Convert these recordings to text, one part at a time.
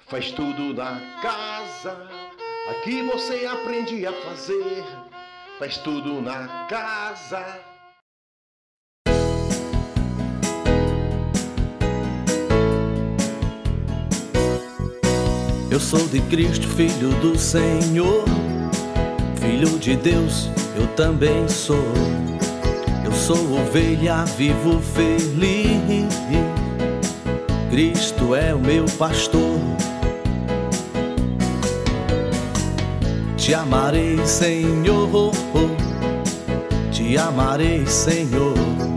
Faz tudo na casa, aqui você aprende a fazer. Faz tudo na casa. Eu sou de Cristo, filho do Senhor, filho de Deus, eu também sou. Eu sou ovelha, vivo feliz, Cristo é o meu pastor. Te amarei, Senhor, te amarei, Senhor,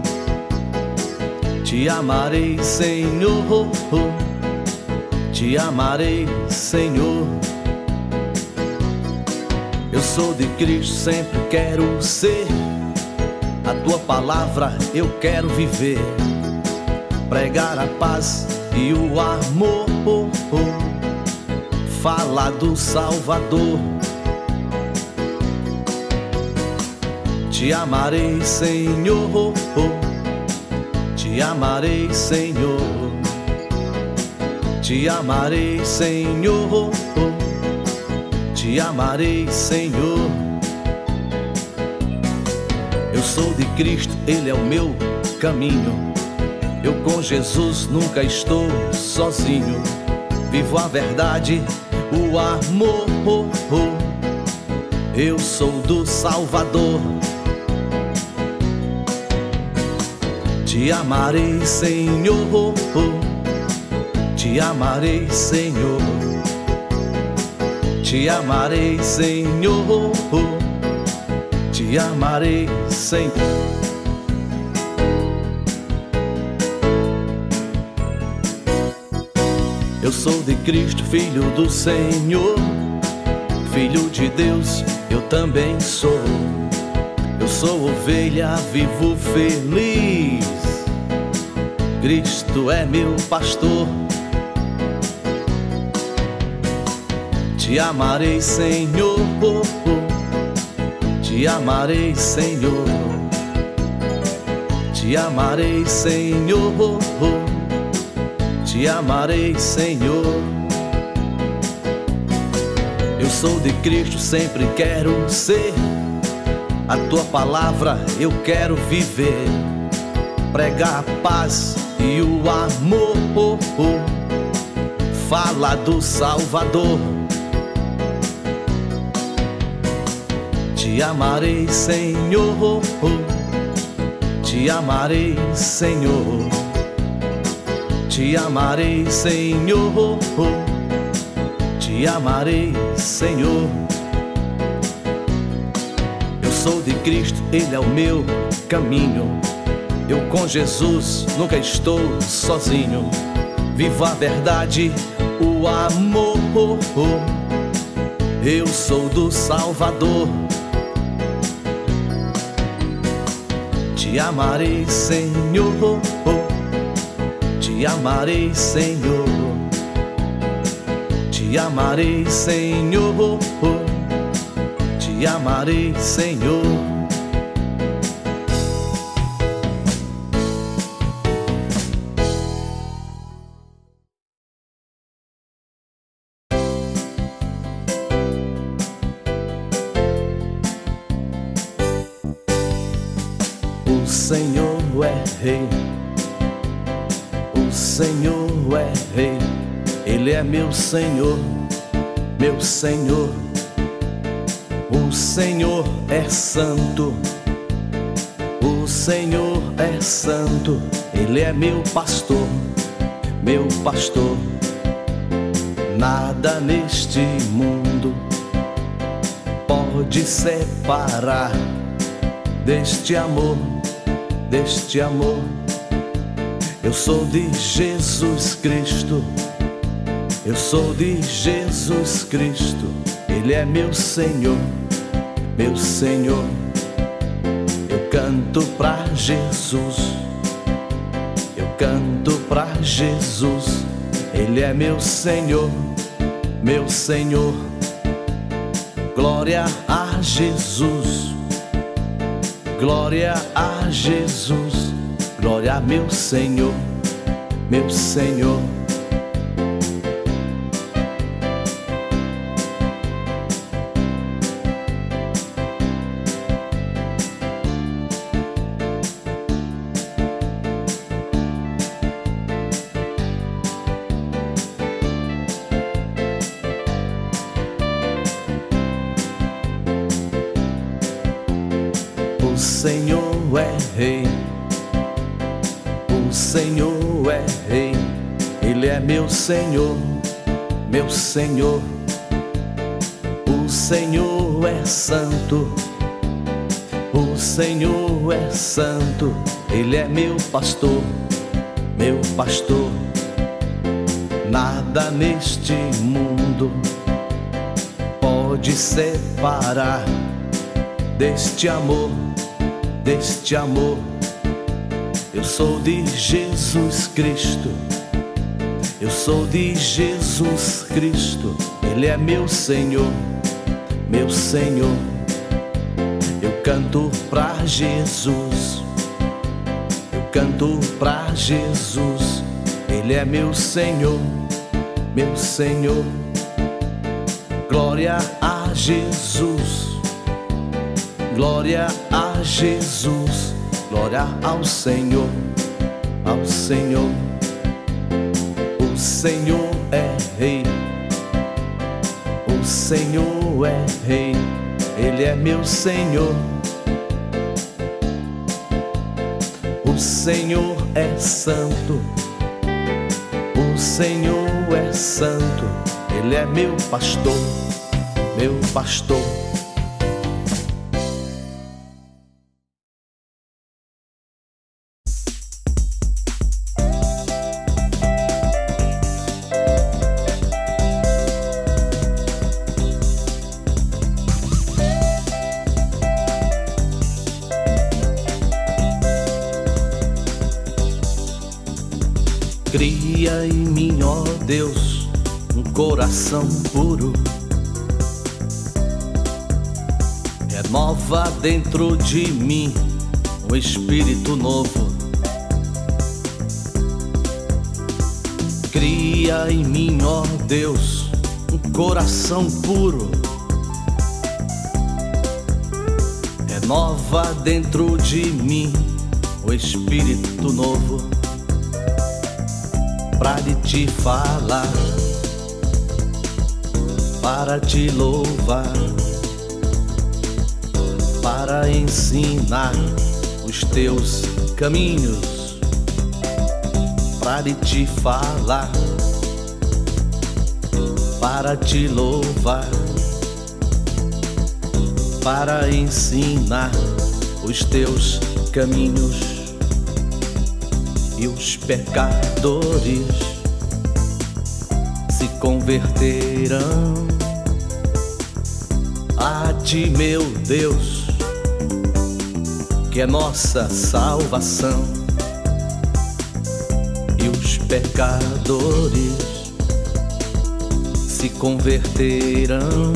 te amarei, Senhor, te amarei, Senhor. Eu sou de Cristo, sempre quero ser. A tua palavra eu quero viver, pregar a paz e o amor, falar do Salvador. Te amarei, Senhor, te amarei, Senhor, te amarei, Senhor, te amarei, Senhor. Eu sou de Cristo, Ele é o meu caminho. Eu com Jesus nunca estou sozinho. Vivo a verdade, o amor. Eu sou do Salvador. Te amarei, Senhor, te amarei, Senhor, te amarei, Senhor, te amarei, Senhor. Eu sou de Cristo, filho do Senhor, filho de Deus, eu também sou. Eu sou ovelha, vivo feliz, Cristo é meu pastor. Te amarei, Senhor, te amarei, Senhor, te amarei, Senhor, te amarei, Senhor. Eu sou de Cristo, sempre quero ser. A tua palavra eu quero viver, pregar a paz e o amor, fala do Salvador. Te amarei, Senhor, te amarei, Senhor, te amarei, Senhor, te amarei, Senhor. Eu sou de Cristo, Ele é o meu caminho. Eu com Jesus nunca estou sozinho. Vivo a verdade, o amor. Eu sou do Salvador. Te amarei, Senhor, te amarei, Senhor, te amarei, Senhor, te amarei, Senhor. O Senhor é Rei, o Senhor é Rei, Ele é meu Senhor, meu Senhor. O Senhor é santo, o Senhor é santo, Ele é meu pastor, meu pastor. Nada neste mundo pode separar deste amor, deste amor. Eu sou de Jesus Cristo, eu sou de Jesus Cristo, Ele é meu Senhor, meu Senhor. Eu canto pra Jesus, eu canto pra Jesus, Ele é meu Senhor, meu Senhor. Glória a Jesus, glória a Jesus, glória a meu Senhor, meu Senhor. Senhor é Rei, o Senhor é Rei, Ele é meu Senhor, meu Senhor. O Senhor é santo, o Senhor é santo, Ele é meu pastor, meu pastor. Nada neste mundo pode separar deste amor, deste amor. Eu sou de Jesus Cristo, eu sou de Jesus Cristo, Ele é meu Senhor, meu Senhor. Eu canto pra Jesus, eu canto pra Jesus, Ele é meu Senhor, meu Senhor. Glória a Jesus, glória a Jesus, glória ao Senhor, ao Senhor. O Senhor é Rei, o Senhor é Rei, Ele é meu Senhor. O Senhor é santo, o Senhor é santo, Ele é meu pastor, meu pastor. Cria em mim, ó Deus, um coração puro. Renova dentro de mim um espírito novo. Cria em mim, ó Deus, um coração puro. Renova dentro de mim um espírito novo. Pra te falar, para te louvar, para ensinar os teus caminhos. Pra te falar, para te louvar, para ensinar os teus caminhos. E os pecadores se converterão a ti, meu Deus, que é nossa salvação. E os pecadores se converterão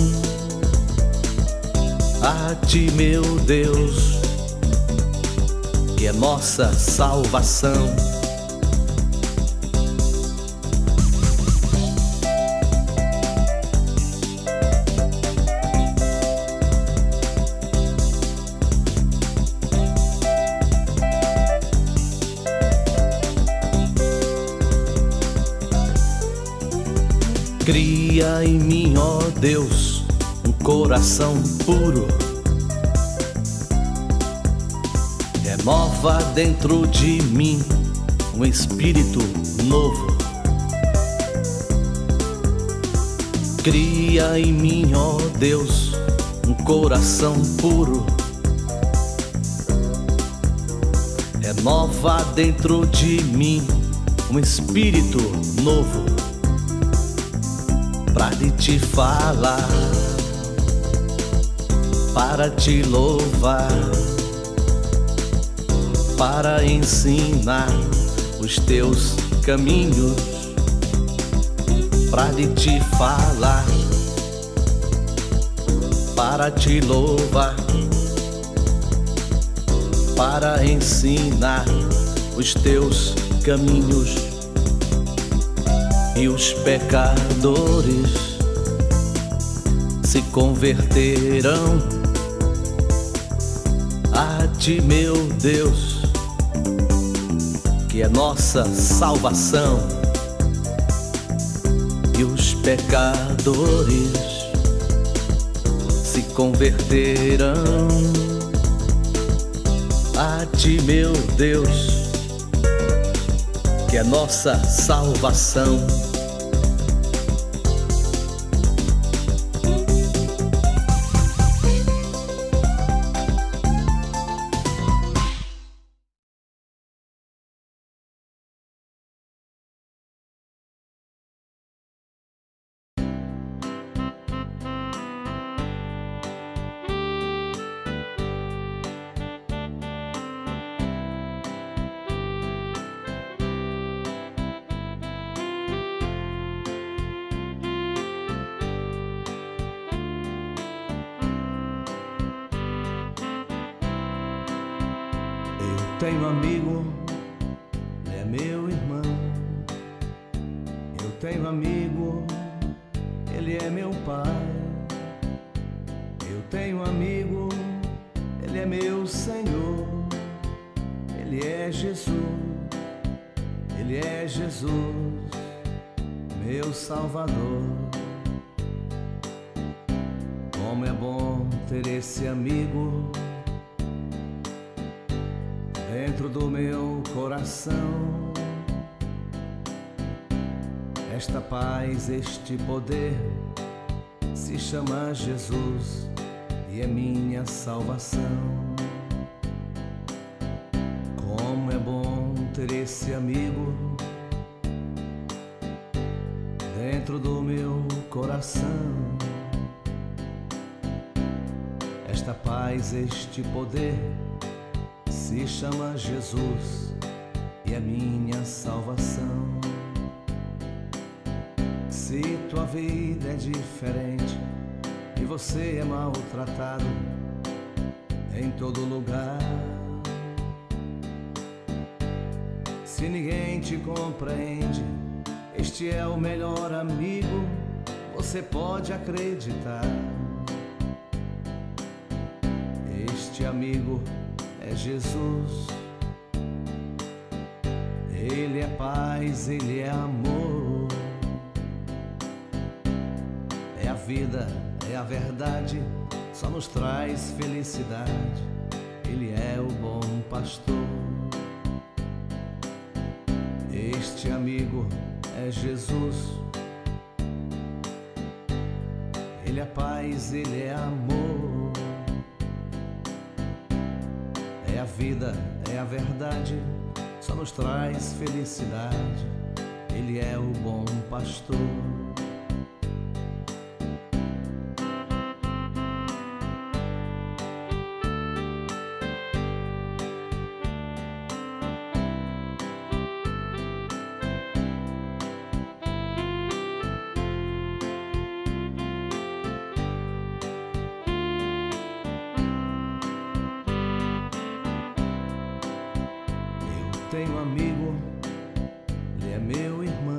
a ti, meu Deus, que é nossa salvação. Cria em mim, ó Deus, um coração puro. Renova dentro de mim um espírito novo. Cria em mim, ó Deus, um coração puro. Renova dentro de mim um espírito novo. Pra te falar, para te louvar, para ensinar os teus caminhos. Pra te falar, para te louvar, para ensinar os teus caminhos. E os pecadores se converterão a ti, meu Deus, que é nossa salvação. E os pecadores se converterão a Ti, meu Deus, que é nossa salvação. Tenho um amigo, ele é meu irmão. Eu tenho um amigo, ele é meu pai. Eu tenho um amigo, ele é meu Senhor. Ele é Jesus, ele é Jesus, meu Salvador. Como é bom ter esse amigo dentro do meu coração. Esta paz, este poder se chama Jesus e é minha salvação. Como é bom ter esse amigo dentro do meu coração. Esta paz, este poder se chama Jesus e é minha salvação. Se tua vida é diferente e você é maltratado em todo lugar, se ninguém te compreende, este é o melhor amigo, você pode acreditar. Este amigo é Jesus, Ele é paz, Ele é amor, é a vida, é a verdade, só nos traz felicidade. Ele é o bom pastor. Este amigo é Jesus, Ele é paz, Ele é amor, é a vida, é a verdade, só nos traz felicidade. Ele é o bom pastor. Tenho um amigo, ele é meu irmão.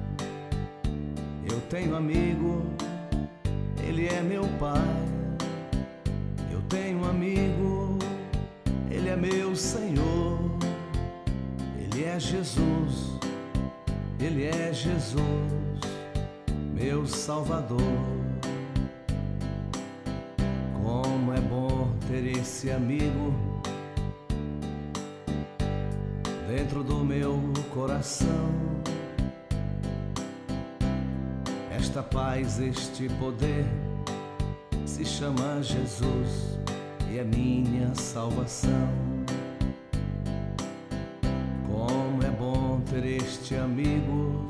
Eu tenho um amigo, ele é meu pai. Eu tenho um amigo, ele é meu Senhor. Ele é Jesus, ele é Jesus, meu Salvador. Como é bom ter esse amigo dentro do meu coração. Esta paz, este poder se chama Jesus e é minha salvação. Como é bom ter este amigo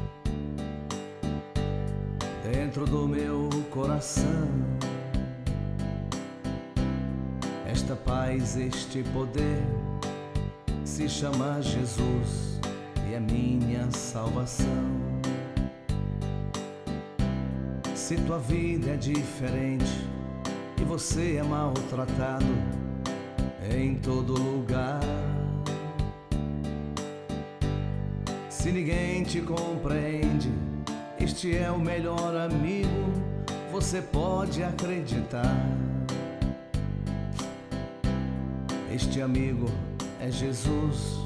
dentro do meu coração. Esta paz, este poder se chama Jesus e é minha salvação. Se tua vida é diferente e você é maltratado em todo lugar, se ninguém te compreende, este é o melhor amigo, você pode acreditar. Este amigo é Jesus,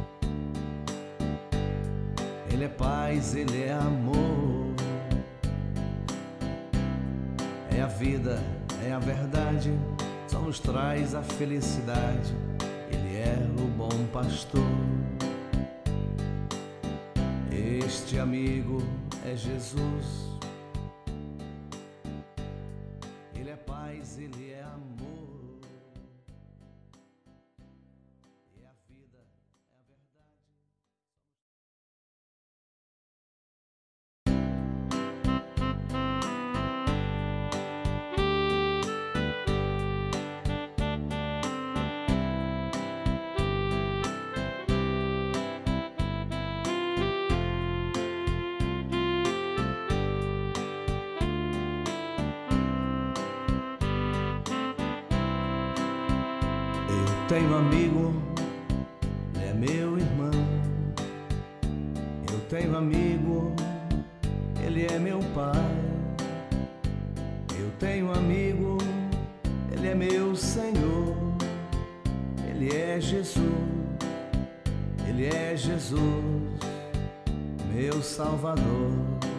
Ele é paz, Ele é amor, é a vida, é a verdade, só nos traz a felicidade. é o bom pastor. Este amigo é Jesus. Ele é paz, ele é amor. E a vida é a verdade. Eu tenho amigo, ele é meu irmão. Eu tenho amigo, ele é meu pai. Eu tenho amigo, ele é meu Senhor. Ele é Jesus, ele é Jesus, meu Salvador.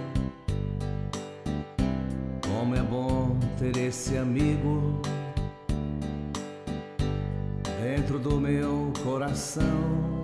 Como é bom ter esse amigo dentro do meu coração.